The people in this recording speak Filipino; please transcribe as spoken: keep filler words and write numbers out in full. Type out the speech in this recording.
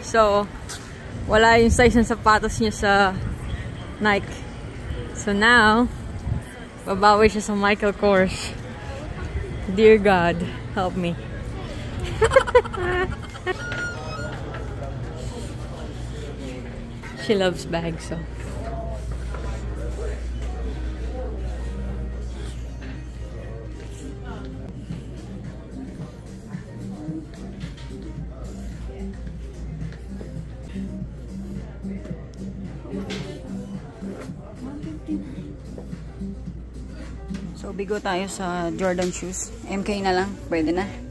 So, wala yung size ng sapatos niya sa Nike. So now, babawi siya sa Michael Kors. Dear God, help me. She loves bags, so. So, bigo tayo sa Jordan shoes. M K na lang. Pwede na.